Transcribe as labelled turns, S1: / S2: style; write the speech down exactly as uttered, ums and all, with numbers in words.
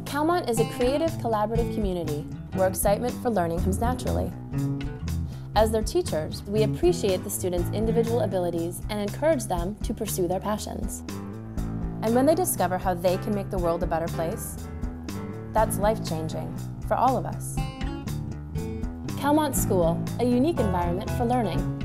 S1: Calmont is a creative, collaborative community where excitement for learning comes naturally. As their teachers, we appreciate the students' individual abilities and encourage them to pursue their passions. And when they discover how they can make the world a better place, that's life-changing for all of us. Calmont School, a unique environment for learning.